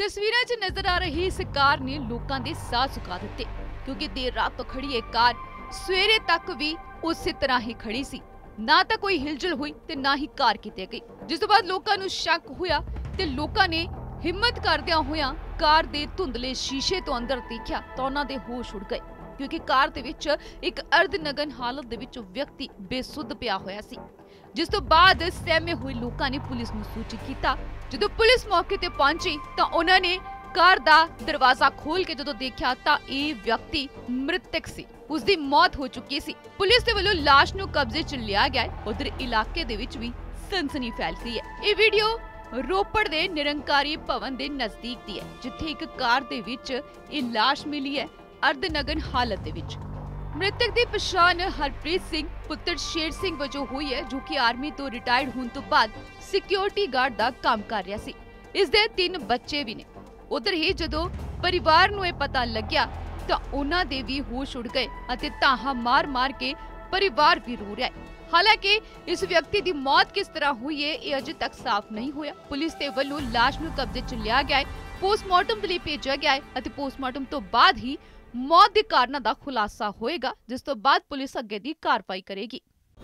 तस्वीरां 'च नजर आ रही इस कार ने लोगों के साह सुका दिते क्योंकि देर रात तो खड़ी ये कार सवेरे तक भी उसी तरह ही खड़ी सी। ना तो कोई हिलजुल हुई ते ना ही कार किते गई, जिस तो बाद लोगों नूं शक होया ते लोगों ने हिम्मत करदियां होया कार दे धुंधले शीशे तो अंदर देखा तो उन्हां दे होश उड़ गए क्योंकि कार दे विच एक अर्धनगन हालत दे विच व्यक्ति बेसुध पिया होया सी। जिस तो बाद सहमे हुए लोगों ने पुलिस नूं सूचित किया। जदों पुलिस मौके ते पहुंची तो उन्होंने कार दा दरवाजा खोल के जदों देखा तो यह व्यक्ति मृतक सी, उसकी मौत हो चुकी सी। पुलिस दे वल्लों लाश नूं कब्जे च लिया गया। उधर इलाके दे विच भी सनसनी फैल गई है। यह वीडियो रोपड़ दे निरंकारी भवन दे नजदीक दी है, जिथे एक कार दे विच यह लाश मिली है अर्धनगन हालत दे विच। मृतक की पछाण हरप्रीत सिंह पुत्र शेर सिंह वजों हुई है, जो कि आर्मी तो रिटायर्ड होने तो बाद सिक्योरिटी गार्ड का काम कर रहा सी। इस दे 3 बच्चे भी ने। उधर ही जदों परिवार नूं पता लग्या तो उन्हां दे भी होश उड़ गए अते ताहा मार मार के परिवार भी रो रहा है। हालांकि इस व्यक्ति की मौत किस तरह हुई है यह अजे तक साफ नहीं होया। पुलिस के वल्लों लाश नूं कब्जे च लिया गया है, पोस्टमार्टम के लिए भेजा गया है अते पोस्टमार्टम तो बाद ही मौत के कारणों का खुलासा होएगा, जिस तो बाद पुलिस अगे की कार्रवाई करेगी।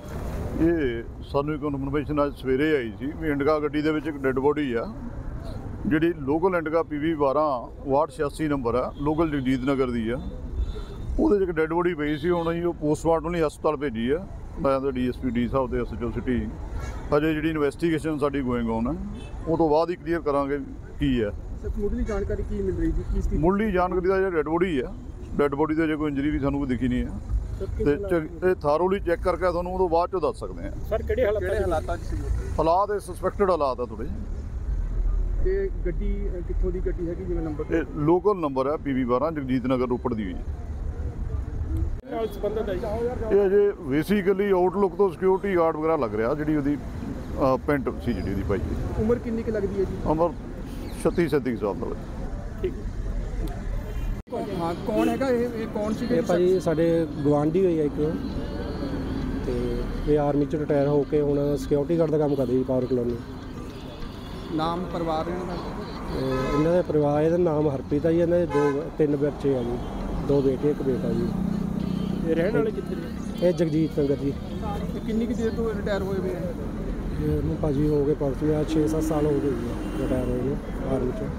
ये सानू एक इन्फॉर्मेशन आज सवेरे आई सी भी इंडिका गड्डी दे विच एक डेड बॉडी आ जिहड़ी local Indica PV 12 ward 86 number है, लोकल जगजीत नगर दी आ। ਉਹਦੇ 'ਚ ਇੱਕ ਡੈਡ ਬੋਡੀ ਪਈ ਸੀ। ਹੁਣ ਅਸੀਂ ਉਹ ਪੋਸਟਮਾਰਟਮ ਲਈ ਹਸਪਤਾਲ ਭੇਜੀ ਆ। ਮੈਂ ਤਾਂ DSP ਡੀ ਸਾਹਿਬ ਤੇ SHO ਸਿਟੀ ਅਜੇ ਜਿਹੜੀ ਇਨਵੈਸਟੀਗੇਸ਼ਨ ਸਾਡੀ ਗੋਇੰਗ ਔਨ ਹੈ, ਉਹ ਤੋਂ ਬਾਅਦ ਹੀ ਕਲੀਅਰ ਕਰਾਂਗੇ ਕੀ ਹੈ। ਮੁੱਢਲੀ ਜਾਣਕਾਰੀ ਕੀ ਮਿਲ ਰਹੀ ਜੀ? ਕੀ ਮੁੱਢਲੀ ਜਾਣਕਾਰੀ ਦਾ ਜਿਹੜਾ ਡੈਡ ਬੋਡੀ ਆ, ਡੈਡ ਬੋਡੀ ਤੇ ਜੇ ਕੋਈ ਇੰਜਰੀ ਵੀ ਸਾਨੂੰ ਕੋਈ ਦਿਖੀ ਨਹੀਂ ਹੈ ਤੇ ਇਹ ਥਾਰੋਲੀ ਚੈੱਕ ਕਰਕੇ ਤੁਹਾਨੂੰ ਉਹਦੋਂ ਬਾਅਦ 'ਚੋਂ ਦੱਸ ਸਕਦੇ ਹਾਂ। ਸਰ ਕਿਹੜੇ ਹਾਲਾਤਾਂ 'ਚ ਸੀ? ਹਾਲਾਤ ਇਹ ਸਸਪੈਕਟਡ ਹਾਲਾਤ ਆ ਥੋੜ੍ਹੇ। ਤੇ ਗੱਡੀ ਕਿੱਥੋਂ ਦੀ ਗੱਡੀ ਹੈਗੀ, ਜਿਵੇਂ ਨੰਬਰ? ਇਹ ਲੋਕਲ ਨੰਬਰ ਹੈ PV 12 ਜਗਜੀਤ ਨਗਰ ਰੋਪੜ ਦੀ ਹੋਈ ਹੈ। ਨਾਲ ਸੰਬੰਧਤ ਹੈ ਇਹ ਅਜੇ ਬੇਸਿਕਲੀ ਆਊਟਲੁੱਕ ਤੋਂ ਸਿਕਿਉਰਿਟੀ ਗਾਰਡ ਵਗੈਰਾ ਲੱਗ ਰਿਹਾ, ਜਿਹੜੀ ਉਹਦੀ ਪੈਂਟ ਸੀ ਜਿਹੜੀ ਉਹਦੀ ਪਾਈ ਹੈ। ਉਮਰ ਕਿੰਨੀ ਕੁ ਲੱਗਦੀ ਹੈ ਜੀ? ਉਮਰ 36-37 ਸਾਲ ਦਾ। ਠੀਕ ਹਾਂ, ਕੌਣ ਹੈਗਾ ਇਹ ਕੌਣ ਸੀ? ਇਹ ਭਾਜੀ ਸਾਡੇ ਗਵਾਂਢੀ ਹੋਈ ਹੈ ਇੱਕ, ਤੇ ਇਹ ਆਰਮੀ ਚ ਰਿਟਾਇਰ ਹੋ ਕੇ ਹੁਣ ਸਿਕਿਉਰਿਟੀ ਗਾਰਡ ਦਾ ਕੰਮ ਕਰਦੇ ਜੀ ਪਾਵਰ ਕਲੋਨੀ। ਨਾਮ ਪਰਿਵਾਰ ਇਹਨਾਂ ਦੇ ਪਰਿਵਾਰ, ਇਹਦਾ ਨਾਮ ਹਰਪ੍ਰੀਤ ਆ ਜੀ। ਇਹਨਾਂ ਦੇ 3 ਬੱਚੇ ਆ ਜੀ, 2 ਬੇਟੇ 1 ਬੇਟਾ ਜੀ। ਇਹ ਰਹਿਣ ਵਾਲੇ ਕਿੱਥੇ ਨੇ? ਇਹ ਜਗਜੀਤ ਨਗਰ ਜੀ। ਕਿੰਨੀ ਕੁ ਦੇਰ ਤੋਂ ਰਿਟਾਇਰ ਹੋਏ ਹੋਏ? ਇਹਨੂੰ ਭਾਜੀ ਹੋ ਗਏ ਪਰਸੋਂ 6-7 ਸਾਲ ਹੋ ਗਏ ਜੀ ਰਿਟਾਇਰ ਹੋਏ ਨੇ ਆਰਮੀ ਚ।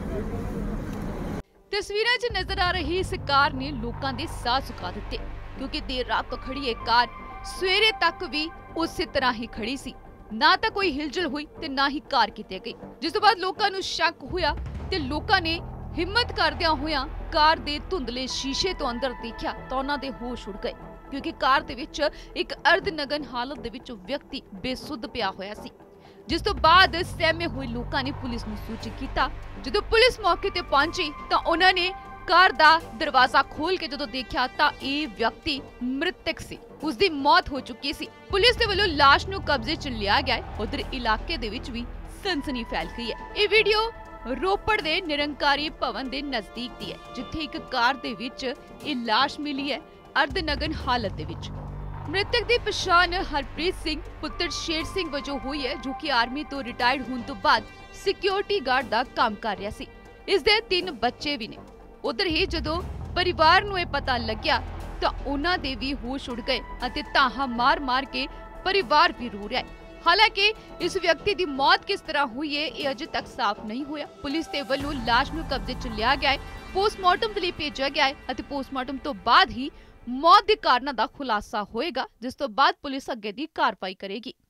तस्वीरां 'च नजर आ रही इस कार ने लोगों के साह सुका दिते क्योंकि देर रात तो खड़ी ये कार सवेरे तक भी उसी तरह ही खड़ी सी। ना तो कोई हिलजुल हुई ते ना ही कार किते गई, जिस तो बाद लोगों नूं शक होया ते लोगों ने हिम्मत करदियां होया कार दे धुंधले शीशे तो अंदर देखा तो उन्हां दे होश उड़ गए क्योंकि कार दे विच एक अर्धनगन हालत दे विच व्यक्ति बेसुध पिया होया सी। जिस तो बाद सहमे हुए लोगों ने पुलिस नूं सूचित किया। जदों पुलिस मौके ते पहुंची तो उन्होंने कार दा दरवाजा खोल के जदों देखा तो यह व्यक्ति मृतक सी, उसकी मौत हो चुकी सी। पुलिस के वल्लों लाश नूं कब्जे च लिया गया। उधर इलाके दे विच भी सनसनी फैल गई है। यह वीडियो रोपड़ दे निरंकारी भवन दे नजदीक दी है, जिथे एक कार दे विच यह लाश मिली है अर्धनगन हालत दे विच। मृतक की पछाण हरप्रीत सिंह पुत्र शेर सिंह वजों हुई है, जो कि आर्मी तो रिटायर्ड होने तो बाद सिक्योरिटी गार्ड का काम कर रहा सी। इस दे 3 बच्चे भी ने। उधर ही जदों परिवार नूं पता लग्या तो उन्हां दे भी होश उड़ गए अते ताहा मार मार के परिवार भी रो रहा है। हालांकि इस व्यक्ति की मौत किस तरह हुई है यह अजे तक साफ नहीं होया। पुलिस के वल्लों लाश नूं कब्जे च लिया गया है, पोस्टमार्टम के लिए भेजा गया है अते पोस्टमार्टम तो बाद ही मौत के कारणों का खुलासा होएगा, जिस तो बाद पुलिस अगे की कार्रवाई करेगी।